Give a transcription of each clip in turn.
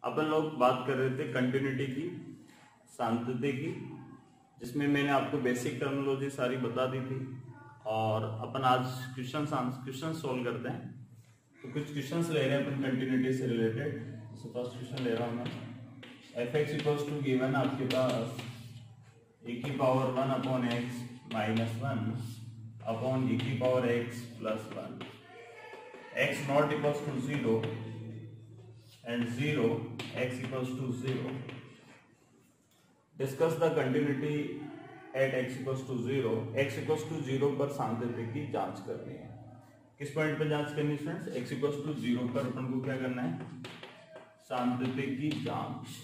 अपन लोग बात कर रहे थे कंटिन्यूटी की, सांतत्य की, जिसमें मैंने आपको बेसिक टर्मिनोलॉजी सारी बता दी थी। और अपन आज क्वेश्चन सॉल्व करते हैं। तो कुछ क्वेश्चंस ले रहे हैं अपन कंटिन्यूटी से रिलेटेड। तो फर्स्ट क्वेश्चन ले रहा हूं मैं। F X equals to given आपके पास ए की power 1 upon X minus 1 upon A की power X plus 1, X not equals to 0 and 0 x equals to 0. Discuss the continuity at x equals to 0. x equals to 0 पर सांतत्य की जांच करनी है। किस पॉइंट पर जांच करनी है फ्रेंड्स? x equals to 0 पर अपन को क्या करना है? सांतत्य की जांच।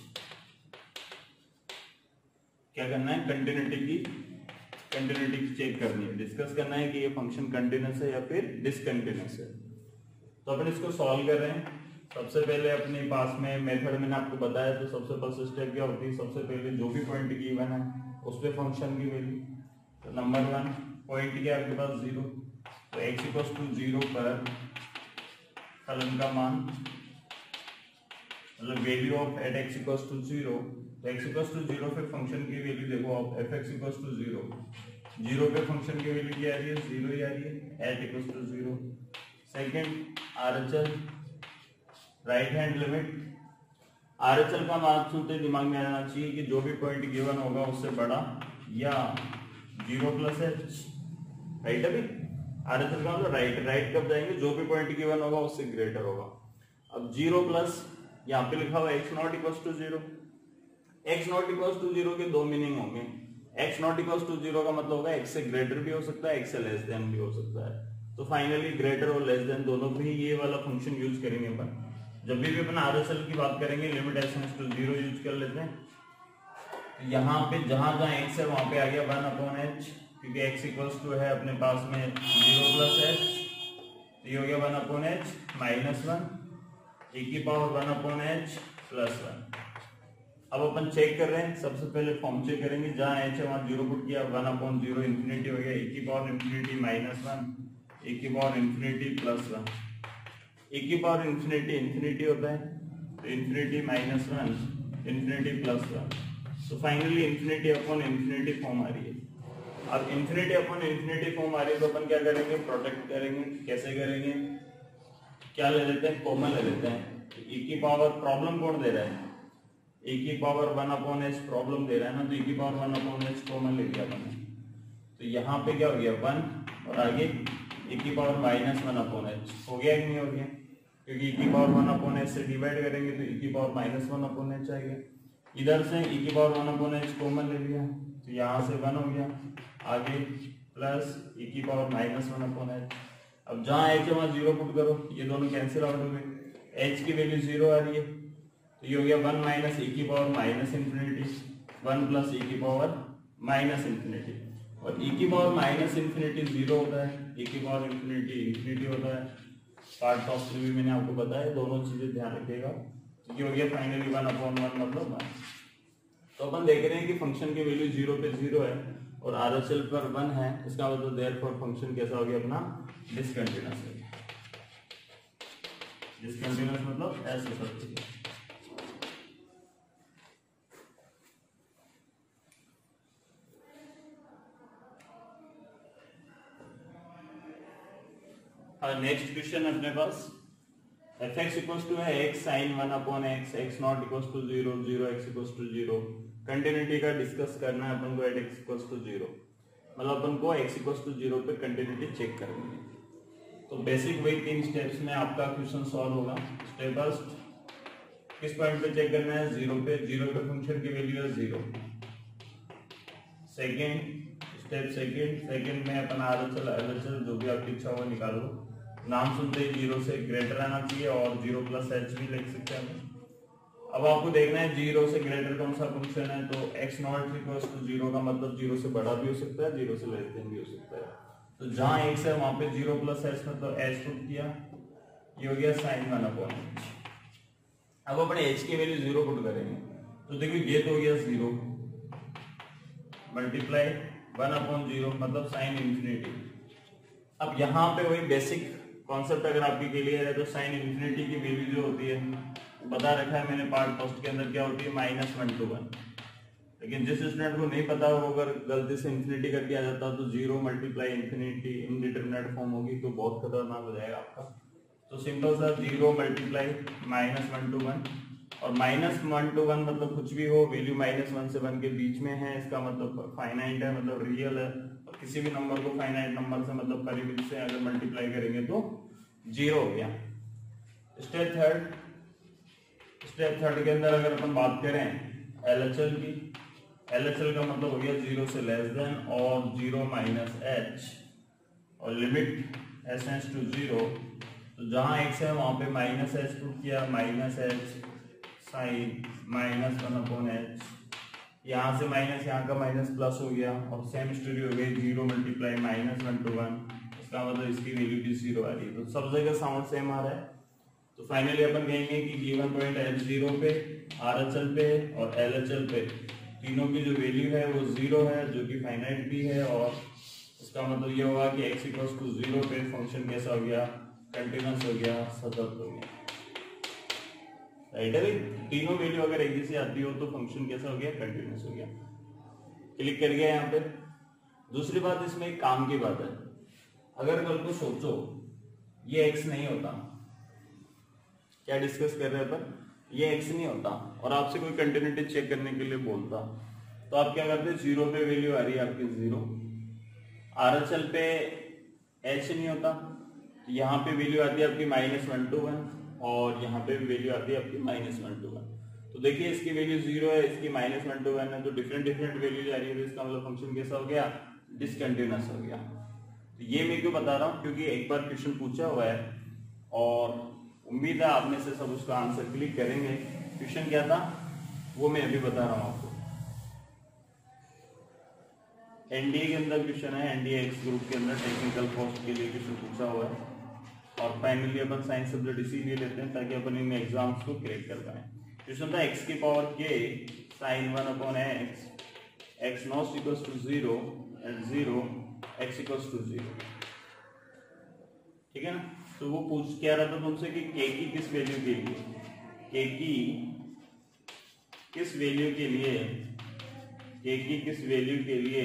क्या करना है? कंटिन्यूटी की चेक करनी है। डिस्कस करना है कि ये फंक्शन कंटिन्यूअस है या फिर डिसकंटिन्यूअस है। तो अपन इसको सॉल्व कर रहे हैं। सबसे पहले अपने पास में मेथड मैंने आपको बताया, तो सबसे फर्स्ट स्टेप क्या होती है? सबसे पहले जो भी पॉइंट गिवन है उस पे फंक्शन की वैल्यू। तो नंबर 1 पॉइंट क्या आपके पास 0, तो x इक्वल्स टू 0 पर फलन का मान, मतलब value of at x equals to 0। तो x इक्वल्स टू 0 पे फंक्शन की वैल्यू देखो आप, एफ एक्स इक्वल्स टू 0 पे फंक्शन की वैल्यू क्या आ रही है? 0 ही आ रही है, at equals to 0। Second RHL, right hand limit. RHL का मान सुनते दिमाग में आना चाहिए कि जो भी पॉइंट गिवन होगा उससे बड़ा या 0 प्लस h, राइट। अभी RHL का मतलब राइट कब जाएंगे? जो भी पॉइंट गिवन होगा उससे ग्रेटर होगा। अब 0 प्लस यहाँ पे लिखा हुआ x not equals to 0। x not equals to 0 के दो मीनिंग होंगे। x नॉट इक्वल्स टू 0 का मतलब होगा x से ग्रेटर भी हो सकता है, x से लेस देन भी हो सकता है। तो फाइनली ग्रेटर और लेस देन दोनों पे ही ये वाला फंक्शन यूज करेंगे अपन। जब भी अपन RHL की बात करेंगे limit s tends to 0 use कर लेते हैं। तो यहाँ पे जहां x है वहां पे आ गया 1 अपॉन h, क्योंकि x इक्वल्स टू है अपने पास में 0 प्लस h, तो ये हो गया 1 अपॉन h माइनस 1 e की पावर 1 अपॉन h प्लस 1। अब अपन चेक कर रहे हैं, सबसे पहले फॉर्म चेक करेंगे। जहां h है वहां 0 पुट किया, 1 अपॉन 0 इंफिनिटी हो गया, e की पावर इंफिनिटी माइनस 1 e की पावर इंफिनिटी प्लस 1। e की पावर इंफिनिटी होता है, तो इंफिनिटी माइनस 1 इंफिनिटी प्लस 1। तो finally infinity upon infinity form आ रही है। अब इंफिनिटी अपॉन इंफिनिटी फॉर्म आ रही है तो अपन क्या करेंगे? प्रोटेक्ट करेंगे। कैसे करेंगे? क्या ले लेते हैं? कॉमन ले लेते हैं। तो e की पावर प्रॉब्लम कौन दे रहा है? e की पावर 1 अपॉन h प्रॉब्लम दे रहा है ना, तो e की पावर 1 अपॉन h कॉमन ले लिया मैंने। तो यहाँ पे क्या हो गया? 1 और आगे e की पावर माइनस 1 अपॉन h हो गया कि नहीं हो गया? क्योंकि e की पावर 1 अपॉन h से डिवाइड करेंगे तो e की पावर माइनस 1 अपॉन h आएगा। इधर से e की पावर 1 अपॉन h कॉमन ले लिया, तो यहाँ से 1 हो गया, आगे प्लस e की पावर माइनस 1 अपॉन h। अब जहाँ h है वहाँ 0 पुट करो, ये दोनों कैंसिल आउट हो गए। h की वैल्यू 0 आ रही है, तो ये हो गया 1 माइनस e की power minus infinity 1 plus e की पावर माइनस इंफिनिटी। और e की पावर माइनस इंफिनिटी 0 होता है, e की पावर इंफिनिटी होता है। पार्ट ऑफ भी मैंने आपको बताया, दोनों चीजें ध्यान रखिएगा। ये हो गया फाइनली 1 अपॉन 1 मतलब 1। तो अपन देख रहे हैं कि फंक्शन की वैल्यू 0 पे 0 है और RHL पर 1 है। इसका मतलब देयरफॉर फंक्शन कैसा हो गया अपना? डिसकंटिन्यूअस है। डिसकंटिन्यूअस मतलब ऐसे सब चीजें। नेक्स्ट क्वेश्चन अपने पास एफ एक्स इक्वल्स टू है x sine 1 upon x, x not equals to 0, 0 x equals to 0। Continuity का डिस्कस करना है अपन को एट x इक्वल्स टू 0, मतलब अपन को x इक्वल्स टू 0 पे कंटिन्यूटी चेक करनी है। तो बेसिक वही 3 स्टेप्स में आपका क्वेश्चन सॉल्व होगा। स्टेप फर्स्ट, किस पॉइंट पे चेक करना है? 0 पे फंक्शन की वैल्यू है 0। सेकेंड में अपन RHL जो भी आपकी इच्छा हो निकालो। नाम सुनते ही 0 से ग्रेटर आना चाहिए और 0 प्लस h भी लिख सकते हैं। अब आपको देखना है 0 से ग्रेटर कौन सा फंक्शन है। तो x नॉट इक्वल्स टू 0 का मतलब 0 से बड़ा भी हो सकता है, 0 से लेस देन भी हो सकता है। तो जहां x है वहां पे 0 प्लस h मतलब h पुट किया, ये हो गया साइन 1 अपॉन h। अब अपने h की वैल्यू 0 पुट करेंगे, तो देखिए ये तो हो गया 0 मल्टीप्लाई 1 अपॉन 0 मतलब साइन इंफिनिटी। अब यहाँ पे वही बेसिक कॉन्सेप्ट अगर आपकी क्लियर है तो साइन इंफिनिटी की वैल्यू जो होती है बता रखा है मैंने पार्ट फर्स्ट के अंदर क्या होती है -1 to 1। लेकिन जिस स्टूडेंट को नहीं पता हो, अगर गलती से इंफिनिटी कर दिया जाता तो 0 × इंफिनिटी इनडिटरमिनेट फॉर्म होगी तो बहुत खतरनाक हो जाएगा आपका। तो सिंपल सा 0 × -1 to 1, और -1 to 1 मतलब कुछ भी हो, वैल्यू -1 से 1 के बीच में है, इसका मतलब फाइनाइट है, मतलब रियल है। और किसी भी नंबर को फाइनाइट नंबर से मतलब करीब से अगर मल्टीप्लाई करेंगे तो 0 हो गया। स्टेप थर्ड के अंदर अगर अपन बात करें LHL की, LHL का मतलब हो गया 0 से लेस देन और 0 - h, और लिमिट s टेंड्स टू 0। तो जहां x है वहां पे -h पुट किया, -h साइन -1/h, यहाँ से माइनस, यहाँ का माइनस प्लस हो गया, और सेम स्टोरी हो गई 0 × -1 to 1, इसका मतलब इसकी वैल्यू भी 0 आ रही है। तो सब जगह साउंड सेम आ रहा है। तो फाइनली अपन कहेंगे कि गिवन पॉइंट H0 पे, RHL पे और LHL पे तीनों की जो वैल्यू है वो 0 है, जो कि फाइनाइट भी है, और इसका मतलब ये होगा कि x = 0 पे फंक्शन कैसा हो गया, कंटिन्यूअस हो गया, सतत हो गया। राइट है भाई, तीनों वैल्यू अगर एक जैसी आती हो तो फंक्शन कैसा हो गया, कंटिन्यूअस हो गया। क्लिक कर गया यहाँ पे। दूसरी बात इसमें एक काम की बात है, अगर कल को सोचो ये x नहीं होता, क्या डिस्कस कर रहे हैं अपन, ये x नहीं होता और आपसे कोई कंटिन्यूटी चेक करने के लिए बोलता, तो आप क्या करते, 0 पे वैल्यू आ रही है आपकी 0, RHL पे h नहीं होता तो यहाँ पे वैल्यू आती है आपकी -1 to 1, और यहाँ पे वैल्यू आती है आपकी -1 to 1। तो देखिए इसकी वैल्यू 0 है, इसकी -1 to 1 है, तो डिफरेंट वैल्यू आ रही है, तो इसका मतलब फंक्शन कैसा हो गया, डिसकंटिन्यूअस हो गया। तो ये मैं क्यों बता रहा हूँ, क्योंकि एक बार क्वेश्चन पूछा हुआ है और उम्मीद है आप में से सब उसका आंसर क्लिक करेंगे। क्वेश्चन क्या था वो मैं अभी बता रहा हूँ आपको। एनडीए के अंदर क्वेश्चन है, एनडीए एक्स ग्रुप के अंदर टेक्निकल पोस्ट के लिए क्वेश्चन पूछा हुआ है, और फाइनली अपन साइंस सब्जेक्ट इसीलिए लेते हैं ताकि अपन इन एग्जाम्स को क्रैक कर पाए। क्वेश्चन था x की power k sin 1/x, x not equals to 0 and 0 x equals to 0। ठीक है ना। तो वो पूछ क्या रहा था तुमसे कि k की किस वैल्यू के लिए, k की किस वैल्यू के लिए, k की किस वैल्यू के लिए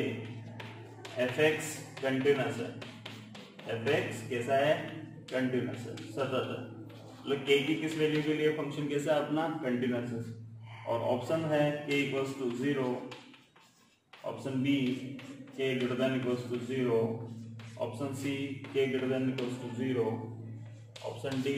fx कंटिन्यूअस है, fx कैसा है, कंटिन्यूअस है, सतत है। मतलब k की किस वैल्यू के लिए फंक्शन कैसा है अपना, कंटिन्यूअस है। और ऑप्शन है k equals to 0, option B k > 0, option C k > 0, option D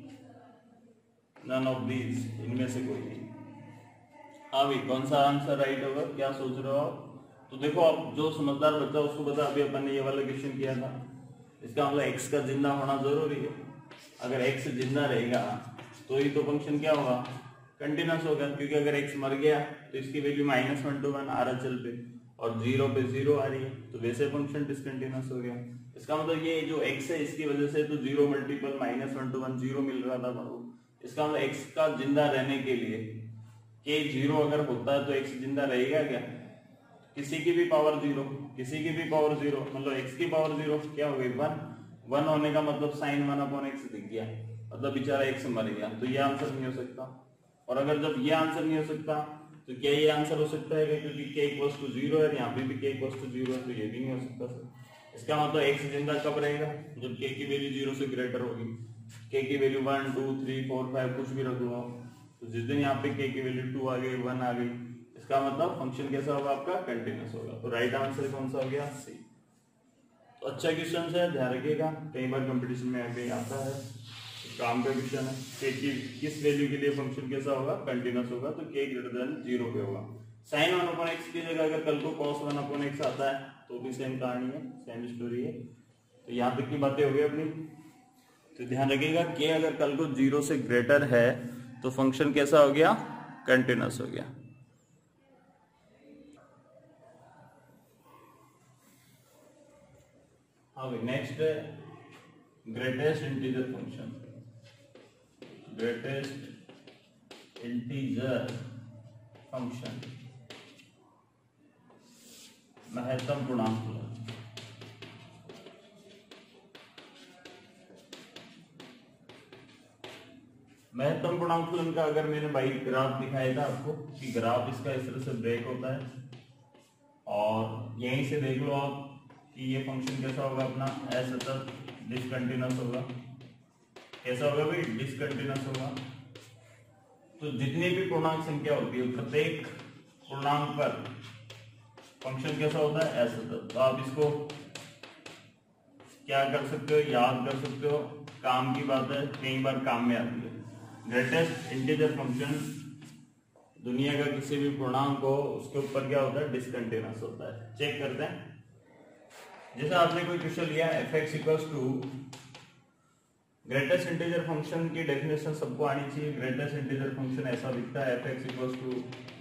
none of these, इनमें से कोई नहीं। हाँ भाई, कौन सा आंसर राइट होगा, क्या सोच रहे हो आप? तो देखो, आप जो समझदार बच्चा उसको पता, अभी अपन ने ये वाला क्वेश्चन किया था, इसका मतलब x का जिंदा होना जरूरी है। अगर x जिंदा रहेगा तो ही तो फंक्शन क्या होगा, कंटिन्यूअस होगा, क्योंकि अगर x मर गया तो इसकी वैल्यू -1 to 1 RHL पे और 0 पे 0 आ रही है, तो वैसे फंक्शन डिसकंटिन्यूअस हो गया। इसका मतलब ये जो x है इसकी वजह से तो 0 × -1 to 1 0 मिल रहा था आपको। इसका मतलब x का जिंदा रहने के लिए k 0 अगर होता है तो x जिंदा रहेगा क्या, किसी की भी पावर 0, किसी की भी पावर 0, मतलब x की पावर 0 क्या हो गई 1 होने का मतलब sin 1/x दिख गया, मतलब बेचारा x मर गया, तो ये आंसर नहीं हो सकता। और अगर जब ये आंसर नहीं हो सकता तो क्या ये आंसर हो सकता है, क्योंकि k = 0 है, यहाँ पे भी k = 0 है, तो ये भी नहीं हो सकता सर। इसका मतलब x जिंदा कब रहेगा, जब k की वैल्यू 0 से ग्रेटर होगी। k की वैल्यू 1 2 3 4 5 कुछ भी रख दो आप, तो जिस दिन यहाँ पे k की वैल्यू 2 आ गई 1 आ गई, इसका मतलब फंक्शन कैसा होगा आपका, कंटिन्यूअस होगा। तो राइट आंसर कौन सा हो गया, सी। तो अच्छा क्वेश्चन है, ध्यान रखिएगा, कई बार कंपटीशन में आगे आता है, काम का क्वेश्चन है। k की किस वैल्यू के लिए फंक्शन कैसा होगा, कंटिन्यूअस होगा, तो k > 0 पे होगा। sin 1/x की जगह अगर कल को cos 1/x आता है तो भी सेम कहानी है, सेम स्टोरी है। तो यहाँ तक की बातें हो गई अपनी। तो ध्यान रखिएगा, k अगर कल को 0 से ग्रेटर है तो फंक्शन कैसा हो गया, कंटिन्यूअस हो गया। हाँ भाई, next greatest integer function, greatest integer function, महत्तम पूर्णांक फलन। महत्तम पूर्णांक फलन का अगर मैंने भाई ग्राफ दिखाया था आपको कि ग्राफ इसका इस तरह से ब्रेक होता है, और यहीं से देख लो आप कि ये फंक्शन कैसा होगा अपना, असतत डिसकंटिन्यूअस होगा। कैसा होगा भाई, डिसकंटिन्यूअस होगा। तो जितनी भी पूर्णांक संख्या होती है प्रत्येक पूर्णांक पर फंक्शन कैसा होता है, असतत। तो आप इसको क्या कर सकते हो, याद कर सकते हो, काम की बात है, कई बार काम में आती है। ग्रेटेस्ट इंटीजर फंक्शन दुनिया का किसी भी पूर्णांक हो उसके ऊपर क्या होता है, डिसकंटिन्यूअस होता है। चेक करते हैं, जैसे आपने कोई क्वेश्चन लिया f(x) equals to greatest integer function की डेफिनेशन सबको आनी चाहिए। ग्रेटेस्ट इंटीजर फंक्शन ऐसा दिखता है, f(x) इक्वल्स टू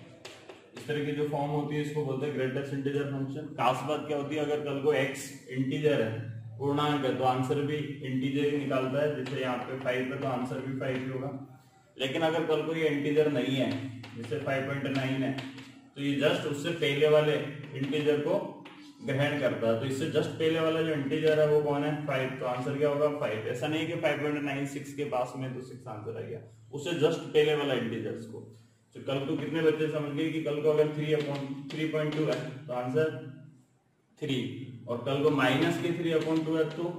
इस तरह की जो फॉर्म होती है इसको बोलते हैं ग्रेटेस्ट इंटीजर फंक्शन। खास बात क्या होती है, अगर कल को x इंटीजर है, पूर्णांक है, तो आंसर भी इंटीजर ही निकालता है। जैसे यहाँ पे 5 है तो आंसर भी 5 ही होगा। लेकिन अगर कल को ये इंटीजर नहीं है, जैसे 5.9 है, तो ये जस्ट उससे पहले वाले इंटीजर को ग्रहण करता है। तो इससे जस्ट पहले वाला जो इंटीजर है वो कौन है, 5। तो आंसर क्या होगा, 5। ऐसा नहीं कि 5.96 के पास में तो 6 आंसर आ गया, उससे जस्ट पहले वाला इंटीजर्स को। तो कल को कितने बच्चे समझ गए कि कल को अगर 3/2 है तो आंसर 3, और कल को माइनस के 3/2 है तो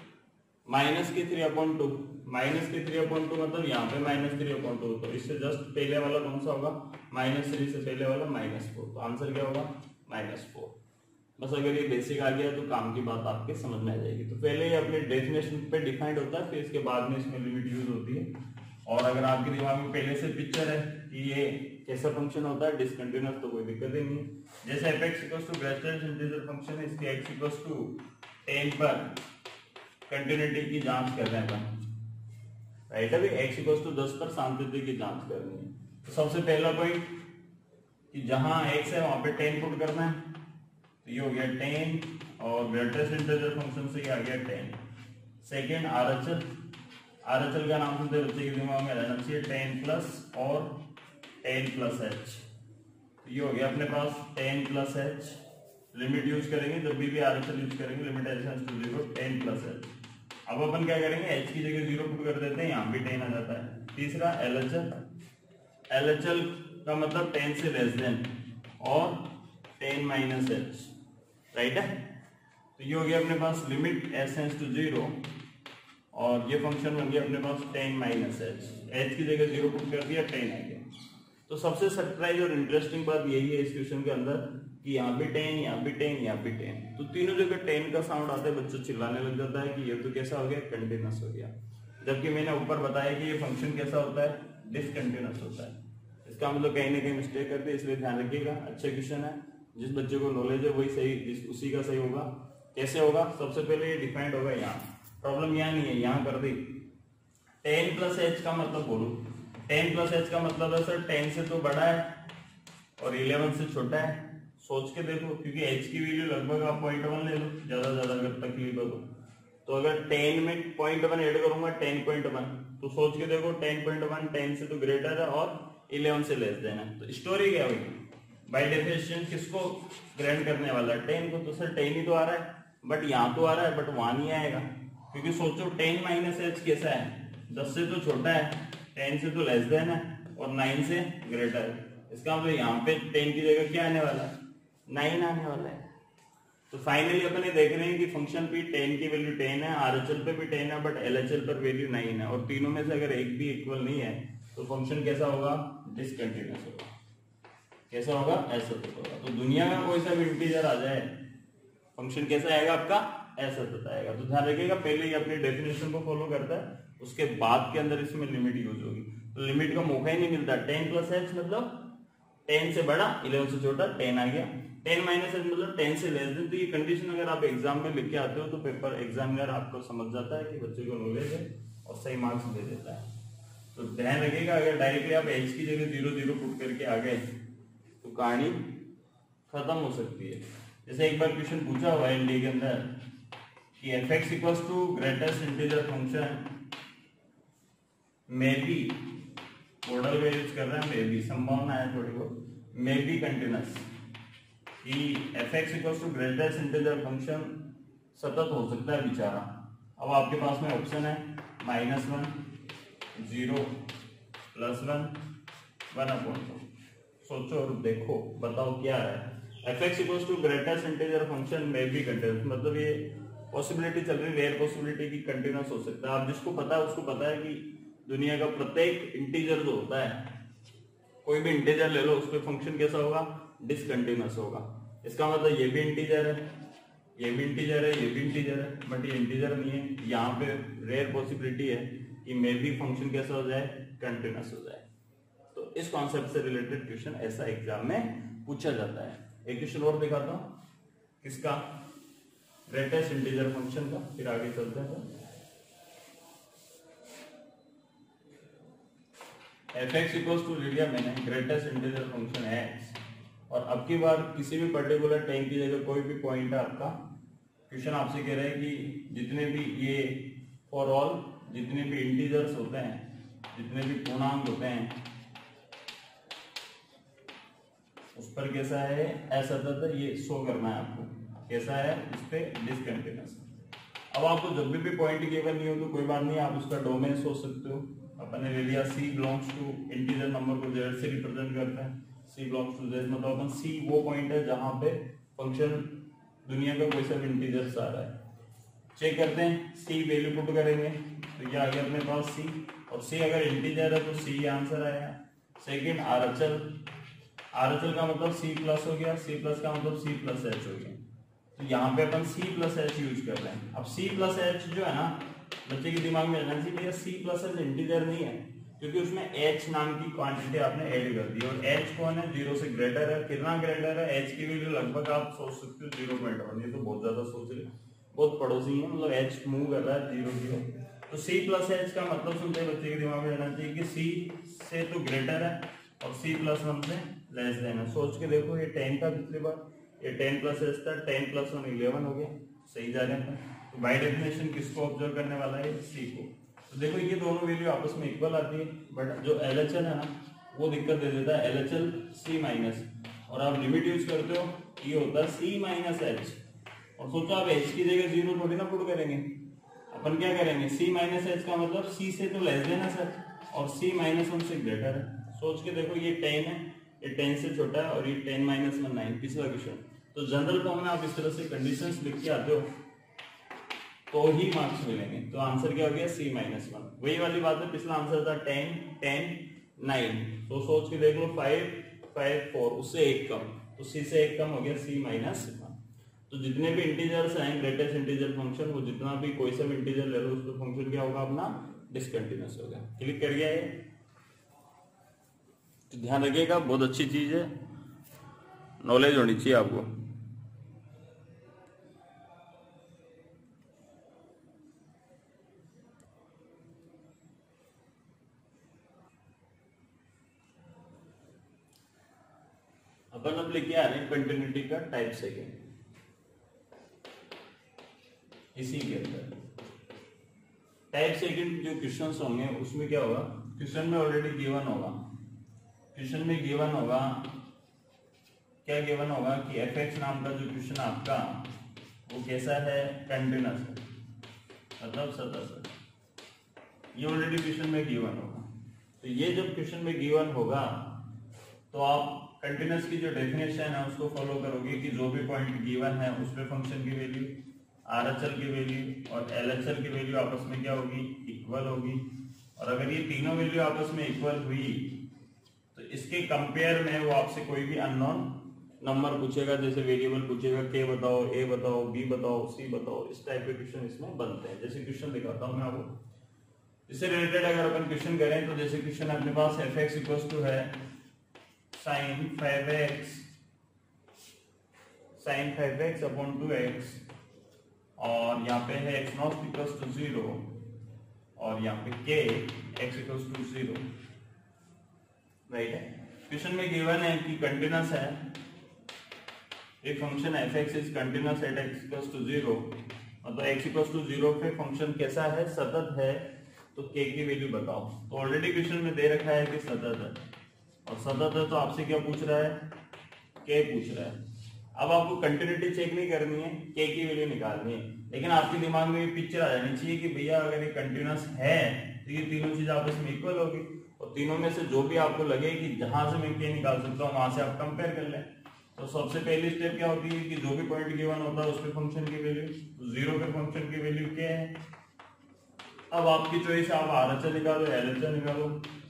माइनस के 3/2, माइनस के 3/2 मतलब यहाँ पे -3/2। तो इससे जस्ट पहले वाला कौन सा होगा, -3 से पहले वाला -4। तो आंसर क्या होगा, -4। बस अगर ये बेसिक आ गया तो काम की बात आपके समझ में आ जाएगी। तो पहले ये अपने डेफिनेशन पे डिफाइंड होता है, फिर इसके बाद में इसमें लिमिट यूज होती है। और अगर आपके दिमाग में पहले से पिक्चर है कि ये कैसा फंक्शन होता है डिसकंटिन्यूअस, तो कोई दिक्कत ही नहीं। जैसे f(x) equals to greatest integer function है, इसके x इक्वल्स टू 10 पर कंटिन्यूटी की जांच कर रहे हैं अपन, राइट। अभी x इक्वल्स टू 10 पर सांतत्य की जांच करनी है। तो सबसे पहला पॉइंट कि जहां x है वहां पे 10 पुट करना है, तो ये हो गया 10, और ग्रेटेस्ट इंटीजर फंक्शन से ये आ गया 10। सेकेंड RHL, RHL का नाम सुनते बच्चे के दिमाग में रहना चाहिए 10 प्लस और 10 प्लस h। तो ये हो गया अपने पास 10 प्लस h। लिमिट यूज करेंगे जब भी RHL यूज करेंगे, limit h to 0 10 plus h। अब अपन क्या करेंगे, h की जगह 0 पुट कर देते हैं, यहाँ भी 10 आ जाता है। तीसरा LHL, LHL का मतलब 10 से लेस देन और 10 माइनस h, राइट है। तो ये हो गया अपने पास लिमिट h टेंड्स टू 0, और ये फंक्शन बन गया अपने पास 10 माइनस h की जगह 0 पुट कर दिया, 10 आ गया। तो सबसे सरप्राइज और इंटरेस्टिंग बात यही है इस क्वेश्चन के अंदर कि यहाँ भी 10, यहाँ भी 10, यहाँ भी 10, तो तीनों जगह 10 का साउंड आता है, बच्चा चिल्लाने लग जाता है कि ये तो कैसा हो गया, कंटिन्यूअस हो गया। जबकि मैंने ऊपर बताया कि ये फंक्शन कैसा होता है, डिसकंटिन्यूअस होता है। इसका मतलब कहीं ना कहीं मिस्टेक करते हैं, इसलिए ध्यान रखिएगा। अच्छा क्वेश्चन है, जिस बच्चे को नॉलेज है वही सही, उसी का सही होगा। कैसे होगा, सबसे पहले ये डिफाइंड होगा यहाँ, प्रॉब्लम यहाँ नहीं है, यहाँ कर दी 10 प्लस h का मतलब बोलो। 10 प्लस h का मतलब है सर 10 से तो बड़ा है और 11 से छोटा है। सोच के देखो, क्योंकि h की वैल्यू लगभग आप 0.1 ले लो, ज्यादा अगर तकलीफ हो तो अगर 10 में 0.1 ऐड करूंगा 10.1, तो सोच के देखो 10.1 10 से तो ग्रेटर है और 11 से लेस देन है। तो स्टोरी क्या हुई, बाय डेफिनेशन किसको ग्रैंड करने वाला है, 10 को। तो सर 10 ही तो आ रहा है, बट यहाँ तो आ रहा है, बट वहां नहीं आएगा, क्योंकि सोचो 10 माइनस h कैसा है, 10 से तो छोटा है, 10 से तो लेस देन है और 9 से ग्रेटर है। इसका मतलब यहाँ पे 10 की जगह क्या आने वाला है, 9 आने वाला है। तो फाइनली अपन ये देख रहे हैं कि फंक्शन पे 10 की वैल्यू 10 है, RHL पे भी 10 है, बट LHL पर वैल्यू 9 है, और तीनों में से अगर एक भी इक्वल नहीं है तो फंक्शन कैसा होगा, डिसकंटिन्यूअस होगा। कैसा होगा, ऐसा होगा। तो दुनिया में कोई सा भी इंटीजर आ जाए, फंक्शन कैसा आएगा आपका, ऐसा बताएगा। तो ध्यान रखिएगा, पहले ये अपने डेफिनेशन को फॉलो करता है, उसके बाद के अंदर इसमें लिमिट यूज होगी। तो लिमिट का मौका ही नहीं मिलता। 10 प्लस h मतलब 10 से बड़ा, 11 से छोटा, 10 आ गया। 10 माइनस h मतलब 10 से लेस देन। तो ये कंडीशन अगर आप एग्जाम में लिख के आते हो तो पेपर एग्जामिनर आपको समझ जाता है कि बच्चे को नॉलेज है और सही मार्क्स दे देता है। तो ध्यान रखिएगा, अगर डायरेक्टली आप h की जगह 0 0 पुट करके आ गए तो कहानी खत्म हो सकती है। जैसे एक बार क्वेश्चन पूछा हुआ है एनडी के अंदर कि f(x) equals to greatest integer function में बी, मॉडल का यूज कर रहे हैं, में बी संभावना है थोड़ी बहुत, में बी कंटिन्यूअस, कि f(x) equals to greatest integer function सतत हो सकता है बेचारा। अब आपके पास में ऑप्शन है -1, 0, +1 1/2। सोचो और देखो, बताओ क्या है। fx equals to greatest integer function में भी कंटिन्यूस, मतलब ये पॉसिबिलिटी चल रही है, रेयर पॉसिबिलिटी की कंटिन्यूस हो सकता है। आप जिसको पता है उसको पता है कि दुनिया का प्रत्येक इंटीजर जो होता है, कोई भी इंटीजर ले लो, उस पे फंक्शन कैसा होगा, डिसकंटिन्यूस होगा। इसका मतलब ये भी इंटीजर है, ये भी इंटीजर है, ये भी इंटीजर है, बट ये इंटीजर नहीं है। यहाँ पे रेयर पॉसिबिलिटी है कि मे भी फंक्शन कैसा हो जाए, कंटिन्यूस हो जाए। तो इस कॉन्सेप्ट से रिलेटेड क्वेश्चन ऐसा एग्जाम में पूछा जाता है। एक क्वेश्चन और दिखाता हूं, किसका, ग्रेटेस्ट इंटीजर फंक्शन का, फिर आगे चलते हैं। fx इक्वल्स टू, ले लिया मैंने ग्रेटेस्ट इंटीजर फंक्शन x, और अब की बार किसी भी पर्टिकुलर टाइम की जगह कोई भी पॉइंट है आपका, क्वेश्चन आपसे कह रहा है कि जितने भी ये फॉर ऑल जितने भी इंटीजर्स होते हैं, जितने भी पूर्णांक होते हैं, उस पर कैसा है, असतत, ये शो करना है आपको कैसा है, इस पे डिसकंटिन्यूस। अब आपको जब भी पॉइंट गिवन नहीं हो तो कोई बात नहीं, आप उसका डोमेन सोच सकते हो। अपन ने ले लिया c belongs to integer number को z से रिप्रेजेंट करते हैं, c बिलोंग्स टू z, मतलब अपन c वो पॉइंट है जहां पे फंक्शन दुनिया का कोई सा भी इंटीजर आ रहा है। चेक करते हैं, c वैल्यू पुट करेंगे तो ये आ गया अपने पास c, और c अगर इंटीजर है तो c आंसर आएगा। सेकंड आरएचएल का मतलब c प्लस हो गया, c प्लस का मतलब c प्लस h हो गया। तो यहाँ पे अपन c प्लस h यूज कर रहे हैं। अब c प्लस h जो है ना, बच्चे के दिमाग में रहना चाहिए, भैया c प्लस h इंटीजर नहीं है, क्योंकि उसमें h नाम की क्वांटिटी आपने ऐड कर दी, और h कौन है, 0 से ग्रेटर है। कितना ग्रेटर है, h की वैल्यू लगभग आप सोच सकते हो 0.1, ये तो बहुत ज्यादा सोच रहे, बहुत पड़ोसी है, मतलब h मूव कर रहा है 0 तो c प्लस h का मतलब सुनते हैं बच्चे के दिमाग में रहना चाहिए कि c से तो ग्रेटर है और c प्लस 1 से लेस देन है। सोच के देखो, ये 10 था पिछली बार, ये 10 प्लस h था, 10 प्लस 1 11 हो गया, सही जा रहे हैं। तो बाय डेफिनेशन किसको ऑब्जर्व करने वाला है, c को। तो देखो ये दोनों वैल्यू आपस में इक्वल आती है, बट जो LHL है ना वो दिक्कत दे देता है, LHL c माइनस, और आप लिमिट यूज करते हो, ये होता है c माइनस h, और सोचो आप h की जगह 0 थोड़ी ना पुट करेंगे, अपन क्या करेंगे, c माइनस h का मतलब c से तो लेस देन है सर, और c माइनस 1 से ग्रेटर है। सोच के देखो, ये 10 है, ये 10 से छोटा है, और ये 10 माइनस 1 9, पिछला क्वेश्चन। तो जनरल फॉर्म में आप इस तरह से कंडीशंस लिख के आते हो तो ही मार्क्स मिलेंगे। तो आंसर क्या हो गया, c माइनस 1। वही वाली बात है, पिछला आंसर था 10 10 9, तो सोच के देख लो 5 5 4, उससे एक कम, तो c से एक कम हो गया c माइनस 1। तो जितने भी इंटीजर्स हैं ग्रेटेस्ट इंटीजर फंक्शन, वो जितना भी कोई सा भी इंटीजर ले लो, उस पर फंक्शन क्या होगा अपना, डिसकंटिन्यूअस होगा। क्लिक कर गया ये, तो ध्यान रखिएगा, बहुत अच्छी चीज है, नॉलेज होनी चाहिए आपको। अपन अब लेके आ रहे हैं कंटिन्यूटी का टाइप सेकंड, इसी के अंदर टाइप सेकंड जो क्वेश्चंस होंगे उसमें क्या होगा, क्वेश्चन में ऑलरेडी गिवन होगा, क्वेश्चन में गिवन होगा, क्या गिवन होगा कि fx नाम का जो क्वेश्चन आपका वो कैसा है, कंटिन्यूअस है, मतलब सतत, ये ऑलरेडी क्वेश्चन में गिवन होगा। तो ये जब क्वेश्चन में गिवन होगा तो आप कंटिन्यूअस की जो डेफिनेशन है उसको फॉलो करोगे कि जो भी पॉइंट गिवन है उस पे फंक्शन की वैल्यू, आरएचएल की वैल्यू और एलएचएल की वैल्यू आपस में क्या होगी, इक्वल होगी। और अगर ये तीनों वैल्यू आपस में इक्वल हुई तो इसके कंपेयर में वो आपसे कोई भी अननोन नंबर पूछेगा, जैसे वेरिएबल पूछेगा, के बताओ, ए बताओ, बी बताओ, सी बताओ, इस टाइप के क्वेश्चन इसमें बनते हैं। जैसे क्वेश्चन दिखाता हूं मैं आपको, इससे रिलेटेड अगर अपन क्वेश्चन करें तो जैसे क्वेश्चन अपने पास fx इक्वल्स टू है sin 5x अपॉन 2x, और यहाँ पे है x नॉट इक्वल्स टू 0, और यहाँ पे k x equals to 0, right है। क्वेश्चन में गिवन है कि कंटिन्यूअस है, एक function fx is continuous at x equals to 0, मतलब x इक्वल्स टू 0 पे फंक्शन कैसा है, सतत है, तो k की वैल्यू बताओ। तो ऑलरेडी क्वेश्चन में दे रखा है कि सतत है, और सतत है तो आपसे क्या पूछ रहा है, k पूछ रहा है। अब आपको कंटिन्यूटी चेक नहीं करनी है, k की वैल्यू निकालनी है, लेकिन आपके दिमाग में ये पिक्चर आ जानी चाहिए कि भैया अगर ये कंटिन्यूअस है तो ये तीनों चीज आपस में इक्वल होगी। और तीनों में से जो भी आपको लगे कि जहां से मैं के निकाल सकता हूँ वहां से आप कंपेयर कर लें। तो सबसे पहली स्टेप क्या होती है कि जो भी पॉइंट गिवन होता है उस पे फंक्शन की वैल्यू, तो 0 पे फंक्शन की वैल्यू क्या है। अब आपकी चॉइस है, आप RHL निकालो या LHL निकालो।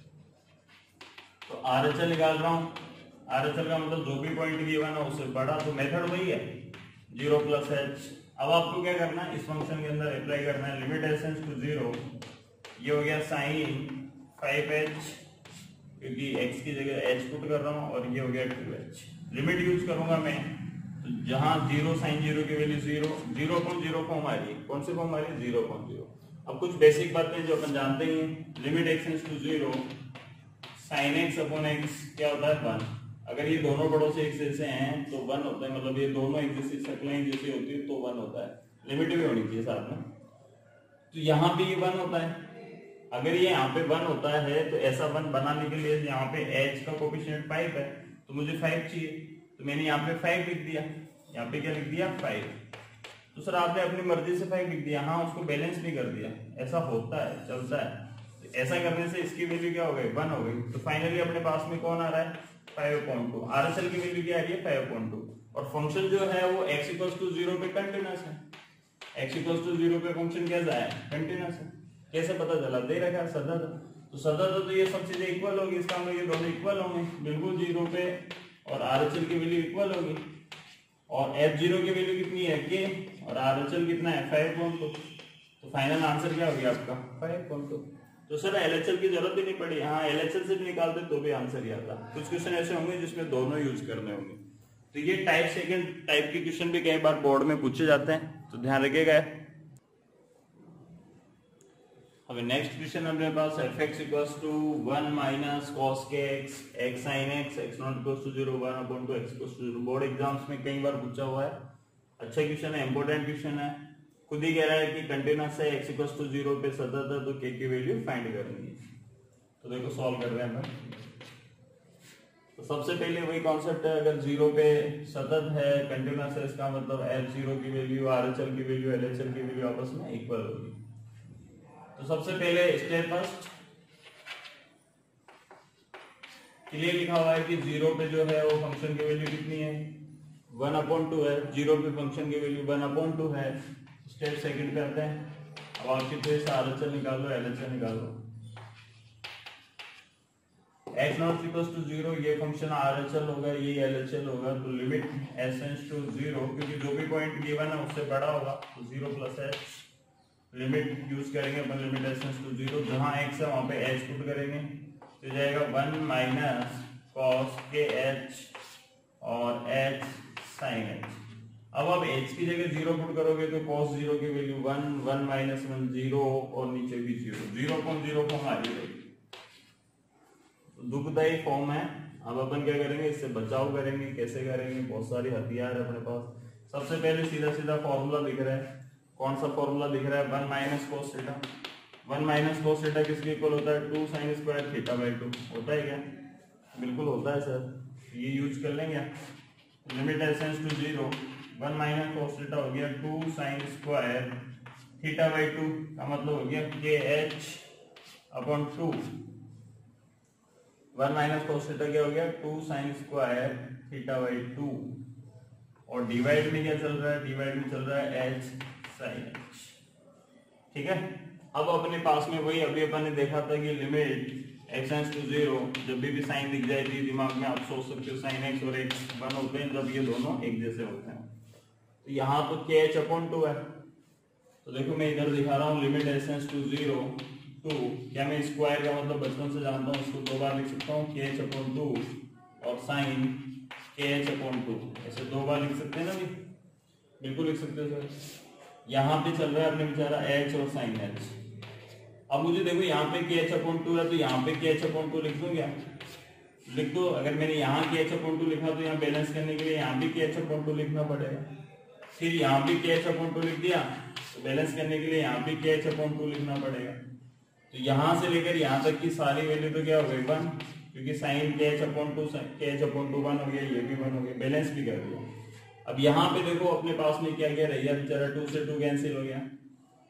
तो RHL निकाल रहा हूँ, RHL का मतलब जो भी पॉइंट गिवन है उससे बड़ा, तो मेथड वही है 0 + h। अब आपको क्या करना है, इस फंक्शन के अंदर अप्लाई करना है लिमिट h → 0, ये हो गया sin 5h, क्योंकि x की जगह h पुट कर रहा हूँ, और ये हो गया 2h। लिमिट यूज करूंगा मैं, तो जहां 0 sin 0 की वैल्यू 0 फॉर्म आ रही है, कौन सी फॉर्म आ रही है 0. अब कुछ बेसिक बातें जो अपन जानते ही हैं, लिमिट x → 0 sin x/x क्या होता है 1। अगर ये दोनों बड़ों से एक जैसे हैं तो 1 होता है, मतलब ये दोनों एक जैसी शक्लें जैसी होती है तो 1 होता है। लिमिट भी होनी चाहिए साथ में। तो यहाँ पे ये 1 होता है। अगर ये यहाँ पे 1 होता है तो ऐसा 1 बनाने के लिए यहाँ पे h का कोफिशिएंट 5 है, तो मुझे 5 चाहिए, तो मैंने यहाँ पे 5 लिख दिया। यहाँ पे क्या लिख दिया 5। तो सर आपने अपनी मर्जी से 5 लिख दिया, हाँ उसको बैलेंस भी कर दिया, ऐसा होता है, चलता है। तो ऐसा करने से इसकी वैल्यू क्या हो गई 1 हो गई। तो फाइनली अपने पास में कौन आ रहा है 5/2। RHL की वैल्यू क्या आ रही है 5/2। और फंक्शन जो है वो x = 0 पे कंटीन्यूअस है। x = 0 पे फंक्शन कैसा है कंटीन्यूअस है। कैसे पता चला, दे रखा है सदद। तो सदद तो ये सब चीजें इक्वल होगी, इसका मतलब ये दोनों इक्वल होंगे बिल्कुल 0 पे, और RHL की वैल्यू इक्वल होगी। और f0 की वैल्यू कितनी है k, और RHL कितना है 5/2। तो फाइनल आंसर क्या हो गया आपका 5/2। तो सर LHL की जरूरत ही नहीं पड़ी, हाँ LHL से भी निकालते तो भी आंसर ही आता। कुछ क्वेश्चन ऐसे होंगे जिसमें दोनों यूज करने होंगे। तो ये सेकंड टाइप के क्वेश्चन भी कई बार बोर्ड में पूछे जाते हैं, तो ध्यान रखिएगा। अब नेक्स्ट क्वेश्चन अपने पास fx = 1 - cos kx x sin x x0 = 0 1/2 x = 0। Board exams में कई बार पूछा हुआ है, अच्छा क्वेश्चन है, इंपॉर्टेंट क्वेश्चन है। खुद ही कह रहा है कि कंटीन्यूअस है, x = 0 पे सतत है, तो k की वैल्यू फाइंड करनी है। तो देखो सॉल्व कर रहे हैं हम। तो सबसे पहले वही कॉन्सेप्ट है, अगर 0 पे सतत है कंटीन्यूअस है, इसका मतलब f0 की वैल्यू RHL की वैल्यू LHL की वैल्यू आपस में इक्वल होगी। तो सबसे पहले स्टेप फर्स्ट क्लियर लिखा हुआ है कि 0 पे जो है वो फंक्शन की वैल्यू कितनी है 1/2 है। 0 पे फंक्शन की वैल्यू 1/2 है। स्टेप सेकंड पे आते हैं। अब आपकी चॉइस RHL निकालो LHL निकालो। x0 = 0 ये फंक्शन RHL होगा, ये LHL होगा। तो लिमिट h → 0, क्योंकि जो भी पॉइंट गिवन है उससे बड़ा होगा, तो 0 + h लिमिट यूज करेंगे अपन, लिमिट h → 0। जहां x है वहां पे h पुट करेंगे, तो जाएगा 1 - cos kh और h sin h। अब आप h की जगह 0 पुट करोगे तो cos 0 की वैल्यू 1 1 - 1 0 और नीचे भी 0 0.0 फॉर्म आ रही है, दुखदायी फॉर्म है। अब अपन क्या करेंगे, इससे बचाव करेंगे। कैसे करेंगे, बहुत सारे हथियार है अपने पास। सबसे पहले सीधा सीधा फॉर्मूला दिख रहा है, कौन सा फॉर्मूला दिख रहा है 1 - cos थीटा। 1 - cos थीटा किसके इक्वल होता है 2 sin स्क्वायर थीटा/2 होता है क्या, बिल्कुल होता है सर, ये यूज कर लेंगे। लिमिट h → 0 1 - cos थीटा हो गया 2 sin स्क्वायर थीटा/2 का मतलब हो गया kh/2। 1 - cos थीटा क्या हो गया 2 sin स्क्वायर थीटा/2, और डिवाइड में क्या चल रहा है, डिवाइड में चल रहा है h sin h। ठीक है। अब अपने पास में वही अभी अपन ने देखा था कि लिमिट x → 0, जब भी साइन दिख जाएगी दिमाग में आप सोच सकते हो sin x और x 1 होते हैं जब ये दोनों एक जैसे होते हैं। तो यहाँ तो kh/2 है। तो देखो मैं इधर दिखा रहा हूँ लिमिट h → 0 2, क्या मैं स्क्वायर का मतलब बचपन से जानता हूँ, इसको 2 बार लिख सकता हूँ kh/2 और sin kh/2, ऐसे 2 बार लिख सकते हैं ना, बिल्कुल लिख सकते हो सर। यहाँ पे चल रहा है अपने बेचारा h और sin h। अब मुझे देखो यहाँ पे kh/2 है, तो यहाँ पे kh/2 लिख दूं क्या, लिख दो। अगर मैंने यहाँ kh/2 लिखा तो यहाँ बैलेंस करने के लिए यहाँ भी kh/2 लिखना पड़ेगा। फिर यहाँ भी kh/2 लिख दिया तो बैलेंस करने के लिए यहाँ भी kh/2 लिखना पड़ेगा। तो यहाँ से लेकर यहाँ तक की सारी वैल्यू तो क्या हो गई 1, क्योंकि sin kh/2 1 हो गया, ये भी 1 हो गया, बैलेंस भी कर दिया। अब यहाँ पे देखो अपने पास में क्या क्या रह गया बेचारा 2 से 2 कैंसिल हो गया,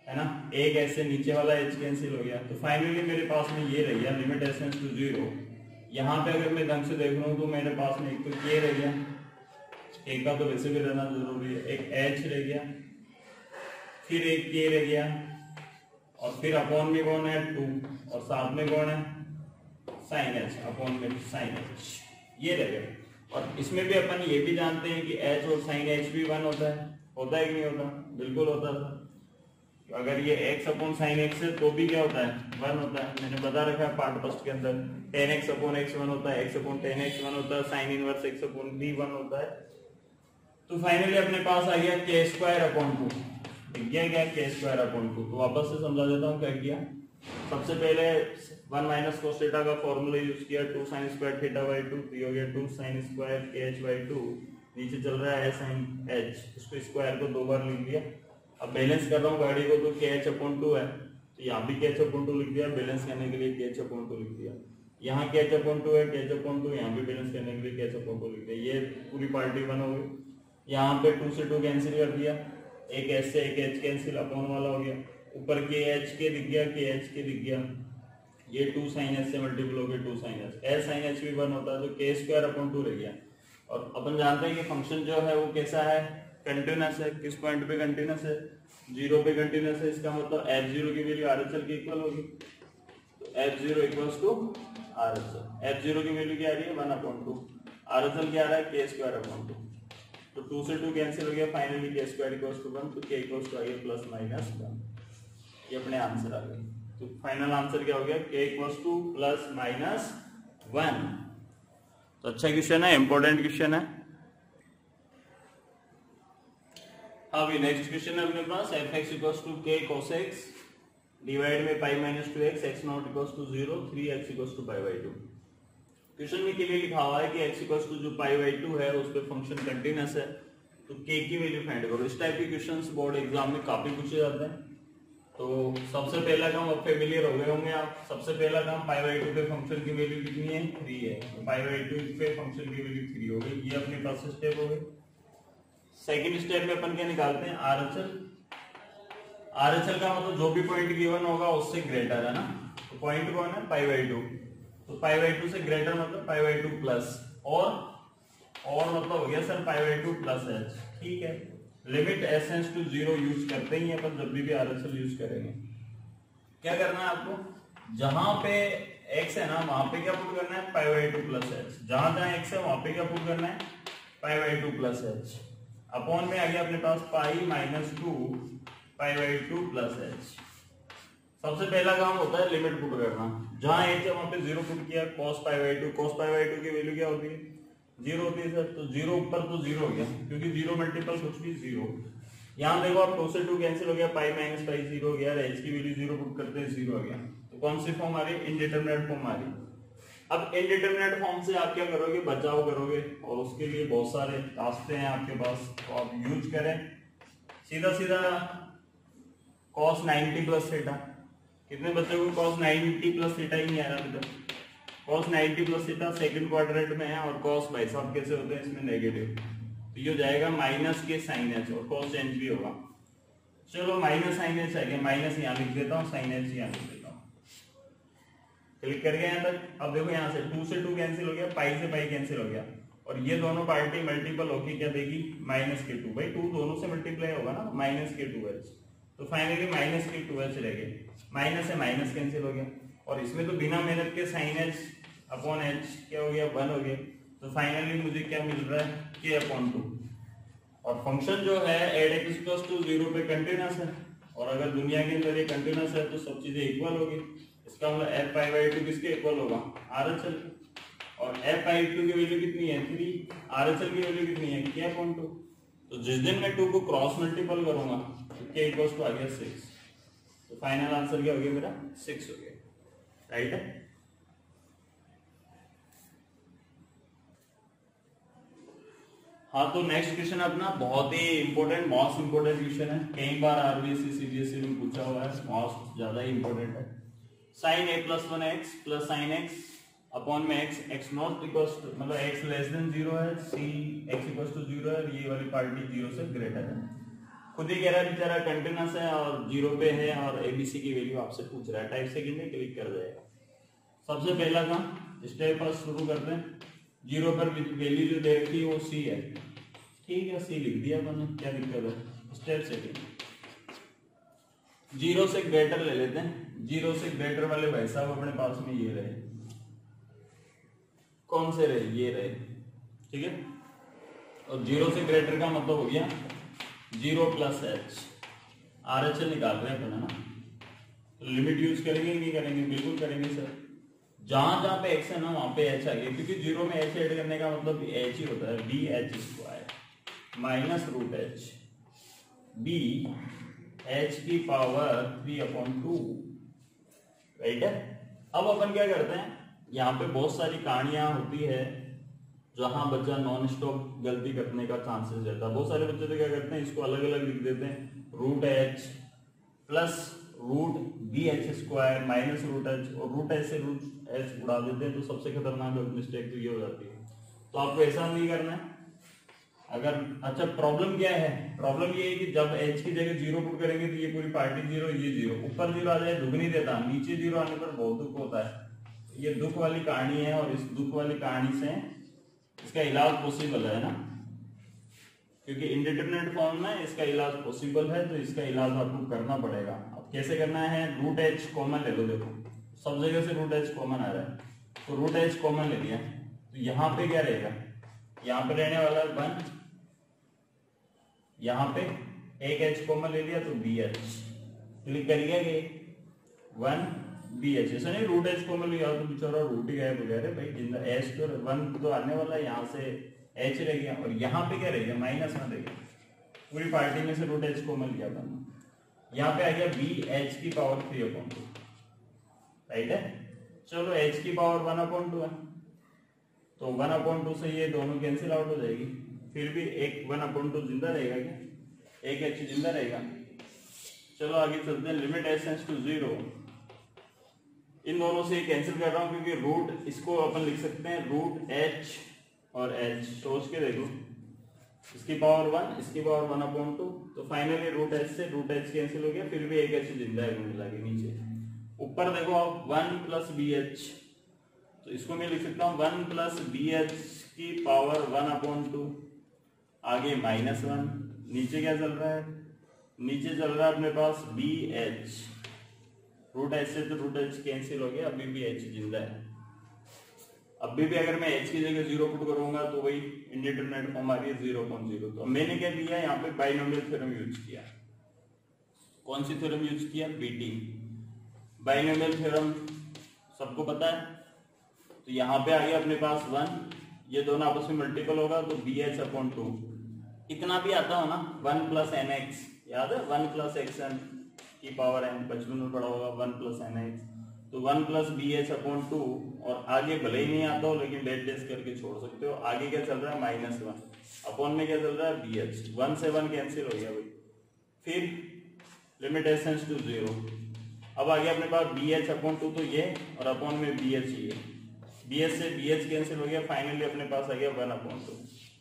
है ना, एक एच से नीचे वाला एच कैंसिल हो गया। तो फाइनली मेरे पास में ये रह गया लिमिट एस टेंड्स टू 0। यहाँ पे अगर मैं ढंग से देख रहा हूँ तो मेरे पास में एक तो के रह गया, एक का तो वैसे भी रहना जरूरी है, एक एच रह गया, फिर एक के रह गया, और फिर अपॉन में कौन है 2, और साथ में कौन है साइन एच, अपॉन में साइन एच, ये रह गया। और इसमें भी अपन ये भी जानते हैं कि एच और साइन एच भी 1 होता है कि नहीं होता? बिल्कुल होता है। अगर ये x अपॉन साइन एक्स है तो भी क्या होता है 1 होता है। मैंने बता रखा है पार्ट फर्स्ट के अंदर, tan x अपॉन x 1 होता है, x अपॉन tan x 1 होता है, sine inverse x upon b 1 होता है। तो फाइनली अपने पास आ गया k स्क्वायर अपॉन 2, दिख गया क्या k स्क्वायर अपॉन 2। तो वापस से समझा देता हूँ क्या किया। सबसे पहले 1 माइनस cos थीटा का फॉर्मूला यूज किया, 2 sin स्क्वायर थीटा बाई 2, तो हो गया 2 sin स्क्वायर kh बाई 2, नीचे चल रहा है sin h, इसको स्क्वायर को 2 बार लिख दिया। अब बैलेंस कर रहा हूँ गाड़ी को, तो kh अपॉन 2 है, तो यहाँ भी kh अपॉन 2 लिख दिया, बैलेंस करने के लिए kh अपॉन 2 लिख दिया। यहाँ kh अपॉन 2 है, kh अपॉन 2, यहाँ भी बैलेंस करने के लिए kh अपॉन 2 लिख दिया। ये पूरी पार्टी 1 हो गई। यहाँ पे 2 से 2 कैंसिल कर दिया, एक h से एक h कैंसिल, अपॉन वाला हो गया, ऊपर kh के दिख गया, kh के दिख गया, ये 2 sin h से मल्टीपल हो गया 2 sin h, h sin h भी 1 होता है, तो k स्क्वायर अपॉन 2 रह गया। और अपन जानते हैं कि फंक्शन जो है वो कैसा है, कंटिन्यूअस है। किस पॉइंट पे कंटिन्यूअस है? 0 पे कंटिन्यूअस है। इसका मतलब f0 की वैल्यू RHL के इक्वल होगी, तो f0 equals to RHL। f0 की वैल्यू क्या आ रही है 1/2, RHL क्या आ रहा है k स्क्वायर अपॉन 2, तो 2 से 2 कैंसिल हो गया, finally k square equals to 1, तो k इक्वल्स टू आ गया प्लस माइनस 1। ये अपने आंसर आ गए। तो फाइनल आंसर क्या हो गया, k equals to plus minus 1। तो अच्छा क्वेश्चन है, इंपॉर्टेंट क्वेश्चन है। अभी नेक्स्ट क्वेश्चन है अपने पास, fx equals to k cos x divide में pi minus 2x, x not equals to 0, 3x equals to pi by 2। Question में के लिए लिखा हुआ है कि x इक्वल्स टू जो पाई बाई 2 है उस पे फंक्शन कंटीन्यूअस है, तो k की वैल्यू फाइंड करो। इस टाइप के क्वेश्चंस बोर्ड एग्जाम में काफी पूछे जाते हैं। तो सबसे पहला काम, अब फेमिलियर हो गए होंगे आप, सबसे पहला काम पाई बाई 2 पे फंक्शन की वैल्यू कितनी है 3 है, तो पाई बाई 2 पे फंक्शन की वैल्यू 3 हो गई। ये अपने पास स्टेप हो गई। सेकंड स्टेप में अपन क्या निकालते हैं RHL। RHL का मतलब जो भी पॉइंट गिवन होगा उससे ग्रेटर है ना, तो पॉइंट कौन है पाई बाई 2, तो पाई बाई 2 से ग्रेटर मतलब पाई बाई 2 प्लस, और मतलब हो गया sir pi by 2 plus h, ठीक है। Limit s tends to 0 use करते ही अपन जब भी RHL यूज करेंगे। क्या करना है आपको, जहां पे x है ना वहां पे क्या पुट करना है पाई बाई 2 प्लस h, जहां जहां x है वहां पे क्या पुट करना है pi by 2 plus h, upon में आ गया अपने पास pi minus 2 pi by 2 plus h। सबसे पहला काम होता है लिमिट पुट करना, जहां h है वहां पे 0 पुट किया, cos pi by 2, cos pi by 2 की वैल्यू क्या होती है 0 होती है सर, तो 0 ऊपर तो 0 हो गया, क्योंकि 0 मल्टीपल कुछ भी 0। यहाँ देखो आप 2 से 2 कैंसिल हो गया, पाई माइनस पाई 0 हो गया, h की वैल्यू 0 पुट करते हैं 0 हो गया। तो कौन सी फॉर्म आ रही है, इनडिटरमिनेट फॉर्म आ रही है। अब इनडिटरमिनेट फॉर्म से आप क्या करोगे, बचाव करोगे, और उसके लिए बहुत सारे रास्ते हैं आपके पास, तो आप यूज करें। सीधा सीधा cos 90 प्लस थीटा, कितने बच्चों को cos 90 प्लस थीटा ही नहीं आ रहा था। cos 90 plus theta second quadrant में है, और cos भाई साहब कैसे होते हैं इसमें नेगेटिव, तो ये हो जाएगा माइनस के साइन एच, और cos चेंज भी होगा। चलो माइनस साइन एच है, माइनस यहाँ लिख देता हूँ, साइन एच यहाँ लिख देता हूँ, क्लिक कर गया यहाँ तक। अब देखो यहाँ से 2 से 2 कैंसिल हो गया, पाई से पाई कैंसिल हो गया, और ये दोनों पार्टी मल्टीपल होके क्या देगी माइनस के 2, भाई 2 दोनों से मल्टीप्लाई होगा ना, माइनस के 2h, तो फाइनली माइनस के 2h रह गए, माइनस से माइनस कैंसिल हो गया, और इसमें तो बिना मेहनत के साइन एच अपॉन एच क्या हो गया 1 हो गया, तो फाइनली मुझे क्या मिल रहा है k अपॉन 2। और फंक्शन जो है एड x प्लस टू 0 पे कंटिन्यूअस है, और अगर दुनिया के अंदर ये कंटिन्यूअस है तो सब चीजें इक्वल होगी। इसका मतलब f पाई बाई 2 किसके इक्वल होगा RHL, और f पाई 2 की वैल्यू कितनी है 3, RHL की वैल्यू कितनी है k अपॉन 2। तो जिस दिन मैं 2 को क्रॉस मल्टीपल करूंगा तो k इक्वल्स टू आ गया 6, तो फाइनल आंसर क्या हो गया मेरा 6 हो गया, राइट है। हाँ, तो नेक्स्ट क्वेश्चन अपना बहुत ही इंपॉर्टेंट, मोस्ट इंपॉर्टेंट क्वेश्चन है, कई बार आरबीएससी सीबीएसई में पूछा हुआ है, मोस्ट ज्यादा ही इंपॉर्टेंट है। Sine a plus 1x plus sine x upon में x नॉट इक्वल्स टू, मतलब x लेस देन 0 है, c x इक्वल्स टू 0 है, ये वाली पार्टी 0 से ग्रेटर है। खुद ही कह रहा है बेचारा कंटिन्यूअस है और 0 पे है और एबीसी की वैल्यू आपसे पूछ रहा है। टाइप सेकंड में क्लिक कर जाएगा। सबसे पहला काम स्टेप फर्स्ट शुरू करते हैं। 0 पर वैल्यू जो दे रखी है वो सी है, ठीक है, सी लिख दिया मैंने, क्या दिक्कत है। स्टेप सेकंड 0 से ग्रेटर ले लेते हैं। 0 से ग्रेटर वाले भाई साहब अपने पास में ये रहे, कौन से रहे, ये रहे, ठीक है। और 0 से ग्रेटर का मतलब हो गया 0 प्लस एच, RHL निकाल रहे हैं अपन, है ना। तो लिमिट यूज करेंगे नहीं करेंगे, बिल्कुल करेंगे सर। जहां जहां पे x है ना वहां पे h आ गया, क्योंकि 0 में h ऐड करने का मतलब h ही होता है, bh square minus root h, b h की पावर 3/2, राइट है। अब अपन क्या करते हैं, यहाँ पे बहुत सारी कहानियां होती है जहां बच्चा नॉन स्टॉप गलती करने का चांसेस रहता है। बहुत सारे बच्चे तो क्या करते हैं, इसको अलग अलग लिख देते हैं, root h plus root b h square minus root h, और रूट एच से रूट एच उड़ा देते हैं। तो सबसे खतरनाक मिस्टेक तो ये हो जाती है। तो आपको ऐसा नहीं करना है। अगर अच्छा प्रॉब्लम क्या है, प्रॉब्लम ये है कि जब एच की जगह 0 पुट करेंगे तो ये पूरी पार्टी 0, ये 0, ऊपर 0 आ जाए दुख नहीं देता, नीचे 0 आने पर बहुत दुख होता है। ये दुख वाली कहानी है, और इस दुख वाली कहानी से इसका इलाज पॉसिबल है ना, क्योंकि इंडिटरमिनेट फॉर्म में इसका इलाज पॉसिबल है। तो इसका इलाज आपको करना पड़ेगा। अब कैसे करना है, रूट एच कॉमन ले लो। देखो सब जगह से रूट एच कॉमन आ रहा है, तो रूट एच कॉमन ले लिया। तो यहाँ पे क्या रहेगा, यहाँ पे रहने वाला 1, यहाँ पे एक एच कॉमन ले लिया तो बी एच, क्लिक करिए 1 बी एच, ऐसा नहीं रूट एच कॉमन लिया तो बेचारा रूट ही गायब हो गया। भाई जिंदा एच तो 1 तो आने वाला है, यहाँ से एच रह गया, और यहाँ पे क्या रह गया, -1 रह गया। पूरी पार्टी में से रूट एच कॉमन लिया था, यहाँ पे आ गया बी एच की पावर 3/2, राइट है। चलो एच की पावर 1/2 है, तो 1/2 से ये दोनों कैंसिल आउट हो जाएगी। फिर भी एक 1/2 जिंदा रहेगा, क्या एक एच जिंदा रहेगा। चलो आगे चलते हैं। लिमिट एच टेंड्स टू 0, इन दोनों से कैंसिल कर रहा हूं क्योंकि रूट इसको अपन लिख सकते हैं रूट एच और एच, सोच के देखो, इसकी पावर 1, इसकी पावर 1/2, तो फाइनली रूट एच से रूट एच कैंसिल हो गया। फिर भी एक एच जिंदा है, मिला के नीचे। ऊपर देखो आप 1 प्लस बी एच, तो इसको मैं लिख सकता हूँ 1 प्लस बी एच की पावर 1/2, आगे -1, नीचे क्या चल रहा है, नीचे चल रहा है अपने पास बी एच, रूट एच से तो रूट एच कैंसिल हो गया, अभी भी एच जिंदा है। अभी भी अगर मैं एच की जगह 0 पुट करूंगा तो वही इंडिटरमिनेट फॉर्म आ रही है 0.0। तो मैंने क्या लिया, यहाँ पे बाइनोमियल थ्योरम यूज किया। कौन सी थ्योरम यूज किया, बीटी बाइनोमियल थ्योरम, सबको पता है। तो यहाँ पे आ गया अपने पास 1, ये दोनों आपस में मल्टीपल होगा तो BH/2, इतना भी आता हो ना 1 प्लस NX, याद है 1 प्लस XN की पावर n, बचपन में पढ़ा होगा 1 प्लस NX, तो 1 प्लस BH/2, और आगे भले ही नहीं आता हो लेकिन डेट डेस करके छोड़ सकते हो। आगे क्या चल रहा है, -1, अपॉन में क्या चल रहा है BH, 1 से 1 कैंसिल हो गया भाई। फिर लिमिट एच टेंड्स टू 0, अब आ गया अपने पास BH/2, तो ये, और अपॉन में BH, ये BH से BH कैंसिल हो गया, फाइनली अपने पास आ गया 1/2।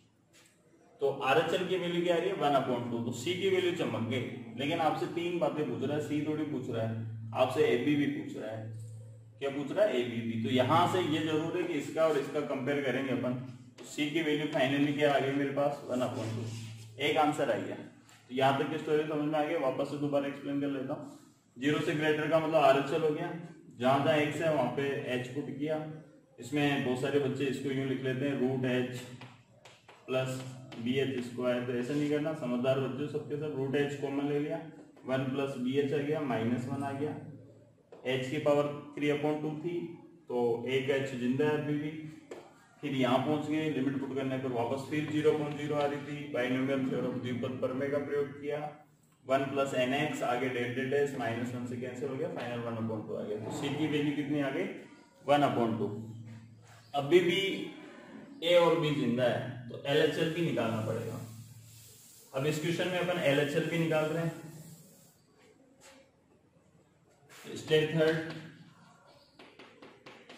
तो RHL की वैल्यू क्या आ रही है 1/2, तो C की वैल्यू चमक गई। लेकिन आपसे 3 बातें पूछ रहा है, C थोड़ी पूछ रहा है, आपसे AB भी पूछ रहा है। क्या पूछ रहा है, AB भी। तो यहां से ये जरूर है कि इसका और इसका कंपेयर करेंगे अपन, तो C की वैल्यू फाइनली क्या आ गई मेरे पास 1/2, एक आंसर आ गया। तो यहाँ तक की स्टोरी समझ में आ गया, वापस से दोबारा एक्सप्लेन कर लेता हूँ। 0 से ग्रेटर का मतलब RHL हो गया, जहां जहां x है वहां पे h पुट किया। इसमें बहुत सारे बच्चे इसको यूं लिख लेते हैं root h plus BH square, तो ऐसा नहीं करना, समझदार बच्चे सबके सब रूट एच कॉमन ले लिया, 1 प्लस BH आ गया, -1 आ गया, h की पावर 3/2 थी, तो एक h जिंदा है अभी भी। फिर यहाँ पहुंच गए, लिमिट पुट करने पर वापस फिर 0.0 आ रही थी, बाइनोमियल थ्योरम द्विपद प्रमेय का प्रयोग किया, 1 प्लस NX, आगे डेल्टा डैश -1 से कैंसिल हो गया, फाइनल 1/2 आ गया। तो C की वैल्यू कितनी आ गई 1/2। अभी भी A और B जिंदा है, तो LHL भी निकालना पड़ेगा। अब इस क्वेश्चन में अपन LHL भी निकाल रहे हैं। स्टेप थर्ड,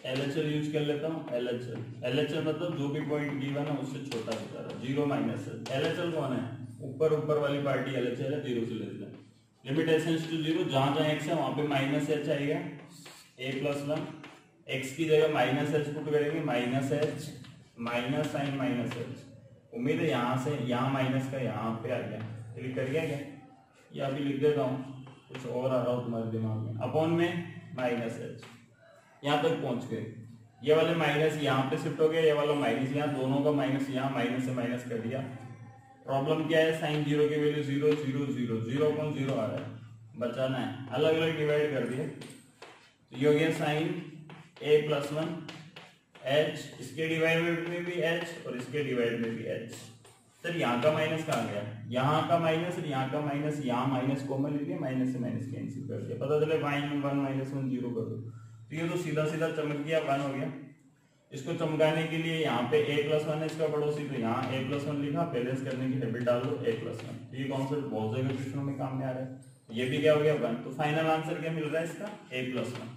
LHL यूज कर लेता हूँ। LHL मतलब जो भी पॉइंट गिवन है उससे छोटा बेचारा, 0 माइनस एच। LHL कौन है? ऊपर वाली पार्टी LHL है, 0 से less than. Limit s tends to 0, जहां जहां x है वहां पे माइनस एच आएगा, a+1। x की जगह माइनस एच पुट करेंगे, minus h minus sine minus h. उम्मीद है यहाँ से यहाँ माइनस का यहाँ पे आ गया, क्लिक कर गया क्या? या अभी लिख देता हूँ, कुछ और आ रहा हो तुम्हारे दिमाग में। अपॉन में माइनस एच, यहाँ तक पहुंच गए। ये वाले माइनस यहाँ पे शिफ्ट हो गया, ये वाला माइनस यहाँ, दोनों का माइनस यहाँ, माइनस से माइनस कर दिया। प्रॉब्लम क्या है? साइन 0 की वैल्यू 0 0 0 0 आ रहा है, बचाना है, अलग अलग डिवाइड कर दिया। तो ये हो गया साइन a+1 h, इसके डिवाइड में भी h और इसके डिवाइड में भी h। सर यहाँ का माइनस कहाँ गया? यहाँ का माइनस और यहाँ का माइनस, यहाँ माइनस कॉमन ले लिया, माइनस से माइनस कैंसिल कर दिया, पता चले 1 -1 0 कर दो। तो ये तो सीधा सीधा चमक गया, 1 हो गया। इसको चमकाने के लिए यहाँ पे a+1 है इसका पड़ोसी, तो यहाँ a+1 लिखा, बैलेंस करने की हैबिट डाल दो, a+1। तो ये कॉन्सेप्ट बहुत जगह क्वेश्चनों में काम में आ रहा है। ये भी क्या हो गया? 1। तो फाइनल आंसर क्या मिल रहा है इसका? a+1।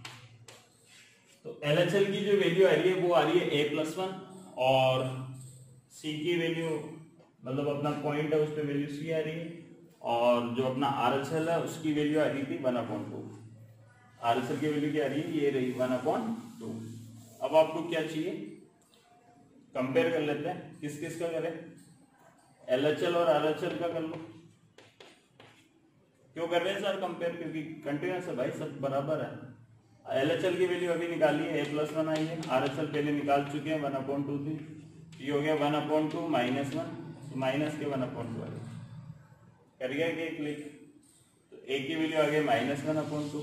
तो LHL की जो वैल्यू आ रही है वो आ रही है a+1, और c की वैल्यू मतलब अपना पॉइंट है उस पर वैल्यू c आ रही है, और जो अपना RHL है उसकी वैल्यू आ रही थी 1/2। RHL की वैल्यू क्या आ रही है? ये रही 1/2। अब आपको क्या चाहिए? कंपेयर कर लेते हैं, किस किस का करें? LHL और RHL का कर लो। क्यों कर रहे हैं सर कंपेयर? क्योंकि कंटिन्यूअस है भाई, सब बराबर है। LHL की वैल्यू अभी निकाली है, a+1 आई है, RHL पहले निकाल चुके हैं, 1/2 थी। ये हो गया 1/2 -1, तो माइनस के 1/2 आ गया, कर गया कि क्लिक। तो a की वैल्यू आ गई -1/2,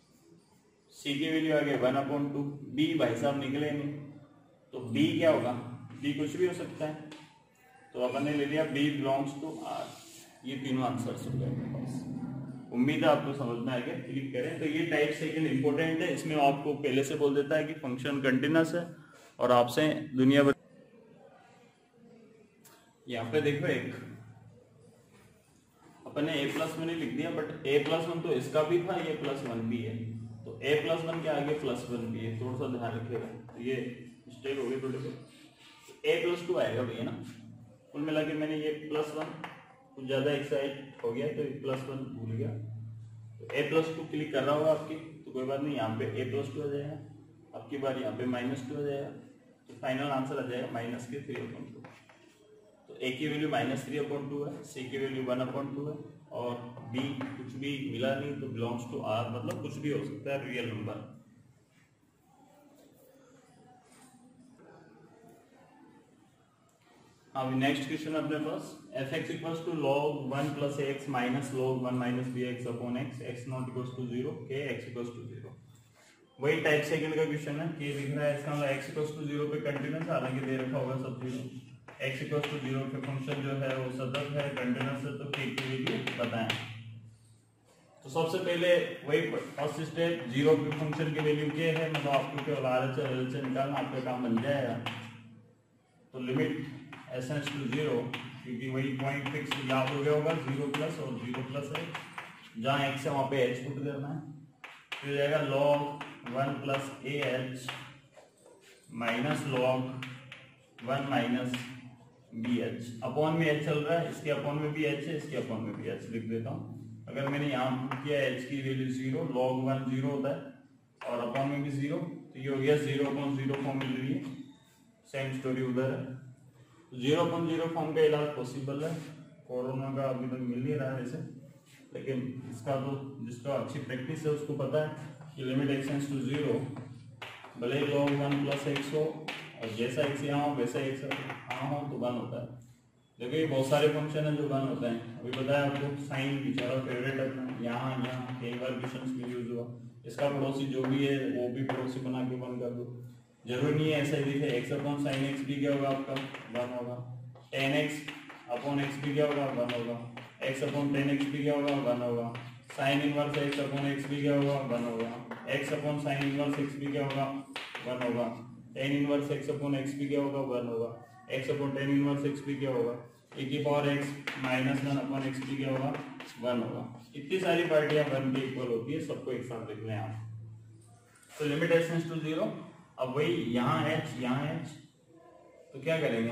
c की वैल्यू आ गई 1/2, b भाई साहब निकले नहीं, तो b क्या होगा? b कुछ भी हो सकता है, तो अपन ने ले लिया b बिलोंग्स टू r। ये तीनों आंसर्स हो गए मेरे पास। उम्मीद है आपको समझ में आ गया, क्लिक करें। तो ये टाइप सेकंड इंपॉर्टेंट है, इसमें आपको पहले से बोल देता है कि फंक्शन कंटिन्यूअस है और आपसे दुनिया भर। यहाँ पे देखो, एक अपन ने a+1 ही लिख दिया, बट a+1 तो इसका भी था, ये +1 भी है, तो a+1 के आगे +1 भी है, थोड़ा सा ध्यान रखिएगा। तो ये मिस्टेक हो गई थोड़ी सी, a+2 आएगा भैया ना। कुल मिला के मैंने ये +1 कुछ ज्यादा एक्साइट हो गया, तो +1 भूल गया। तो a+2 क्लिक कर रहा होगा आपकी, तो कोई बात नहीं, यहाँ पे a+2 आ जाएगा, आपकी बार यहाँ पे -2 आ जाएगा, तो फाइनल आंसर आ जाएगा -3/2। तो a की वैल्यू -3/2 है, c की वैल्यू 1/2 है, और b कुछ भी मिला नहीं, तो बिलोंग्स टू r, मतलब कुछ भी हो सकता है, रियल नंबर। अब नेक्स्ट क्वेश्चन अपने पास, f(x = log 1 + ax - log 1 - bx / x, x ≠ = 0, k x = 0। वही टाइप सेकंड का क्वेश्चन है, k दिख रहा है, इसका मतलब x = 0 पे कंटीन्यूअस, हालांकि दे रखा होगा सब 0। x = 0 पे फंक्शन जो है वो सतत है, कंटीन्यूअस है, तो k की वैल्यू बताएं। तो सबसे पहले वही फर्स्ट स्टेप, 0 पे फंक्शन की वैल्यू k है, मतलब आपको केवल RHL निकालना, आपका काम बन जाएगा। तो लिमिट s टेंड्स टू 0, क्योंकि वही पॉइंट फिक्स याद हो गया होगा, 0+ और 0+ है, जहाँ x है वहाँ पे h पुट करना है, फिर जाएगा log 1 + ah - log 1 - bh। Upon में h चल रहा है, इसके अपॉन में भी h है, इसके अपॉन में भी h, लिख देता हूँ। अगर मैंने यहाँ पुट किया h की वैल्यू 0, log 1 0 होता है और अपॉन में भी 0, तो ये हो गया 0/0 फॉर्म मिल रही है, सेम स्टोरी उधर है। 0/0 फॉर्म का इलाज पॉसिबल है, कोरोना का अभी तक मिल नहीं रहा है वैसे, लेकिन इसका तो जिसका अच्छी प्रैक्टिस है उसको पता है कि लिमिट x टेंड्स टू 0, भले log 1 + x हो, और जैसा x यहाँ हो वैसा x यहाँ हो, तो 1 होता है। देखिए बहुत सारे फंक्शन है जो 1 होता है, अभी बताया आपको, साइन बेचारा फेवरेट अपना, यहाँ कई बार क्वेश्चन में यूज हुआ। इसका पड़ोसी जो भी है वो भी पड़ोसी बना के 1 कर दो, जरूरी नहीं है ऐसा ही दिखे। x/sin x भी क्या होगा आपका? 1 होगा। tan x/x भी क्या होगा? 1 होगा। x/tan x भी क्या होगा? 1 होगा। sin इनवर्स x/x भी क्या होगा? 1 होगा। x/sin इनवर्स x भी क्या होगा? 1 होगा। tan इनवर्स x/x भी क्या होगा? 1 होगा। x/tan इनवर्स x भी क्या होगा? e⁻x - 1/x भी क्या होगा? 1 होगा। इतनी सारी पार्टियां 1 के इक्वल होती है, सबको एक साथ लिख लें आप। तो लिमिट s टेंड्स टू 0, अब वही यहाँ h, तो क्या करेंगे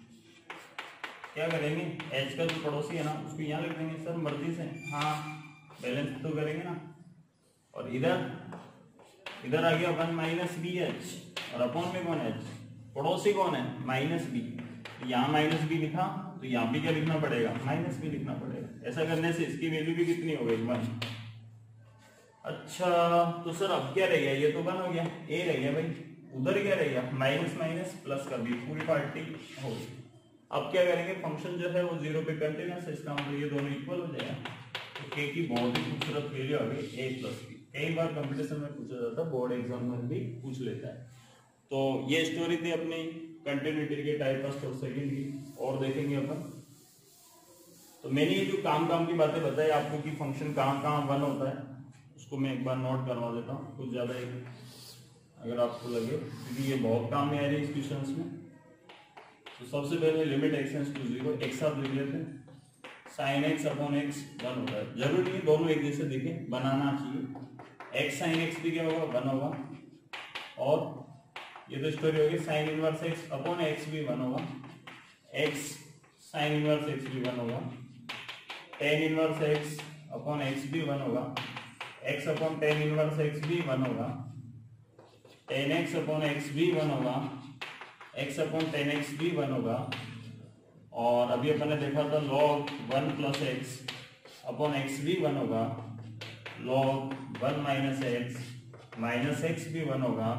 h का जो पड़ोसी है ना उसको यहाँ लिख देंगे सर मर्जी से, हाँ बैलेंस तो करेंगे ना। और इधर आ गया 1 माइनस बी एच, और अपॉन में कौन h, पड़ोसी कौन है माइनस बी, यहाँ माइनस बी लिखा तो यहाँ भी क्या लिखना पड़ेगा माइनस बी लिखना पड़ेगा। ऐसा करने से इसकी वैल्यू भी कितनी हो गई 1। अच्छा तो सर अब क्या रह गया, ये तो 1 हो गया, ए रह गया भाई, उधर क्या रह गया माइनस माइनस प्लस का बी, पूरी पार्टी हो गई। अब क्या करेंगे, फंक्शन जो है वो 0 पे कंटिन्यूअस है, इसका मतलब ये दोनों इक्वल हो जाएगा। तो के की बहुत ही खूबसूरत वैल्यू आ गई a प्लस बी। कई बार कंपटीशन में पूछा जाता है, बोर्ड एग्जाम में भी पूछ लेता है। तो ये स्टोरी थी अपनी कंटिन्यूटी के टाइप फर्स्ट और सेकंड की, और देखेंगे अपन। तो मैंने ये जो काम की बातें बताई आपको कि फंक्शन कहाँ 1 होता है, उसको मैं एक बार नोट करवा देता हूँ, कुछ ज्यादा अगर आपको लगे, क्योंकि ये बहुत काम में आ रही है इस क्वेश्चंस में। तो सबसे पहले लिमिट x टेंड्स टू 0, एक साथ लिख लेते हैं, sin x अपॉन x 1 होता है। जरूरी नहीं दोनों एक जैसे दिखे, बनाना चाहिए। x sin x भी क्या होगा 1 होगा, और ये तो स्टोरी होगी sin inverse x upon x भी 1 होगा, x sin इनवर्स x भी 1 होगा, tan inverse x upon x भी 1 होगा, x upon tan inverse x भी 1 होगा, tan x अपॉन x भी 1 होगा, x अपॉन tan x भी 1 होगा। और अभी अपन ने देखा था log 1 plus x upon x भी 1 होगा, log 1 माइनस एक्स भी 1 होगा,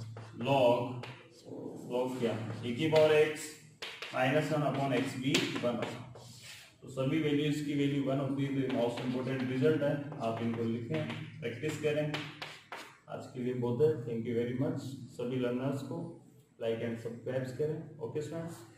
log क्या e की power x minus 1 upon x भी 1 होगा। तो सभी वैल्यूज की वैल्यू 1 होती है, तो मोस्ट इंपोर्टेंट रिजल्ट है, आप इनको लिखें, प्रैक्टिस करें। आज के लिए बहुत है, थैंक यू वेरी मच। सभी लर्नर्स को लाइक एंड सब्सक्राइब करें। Okay students.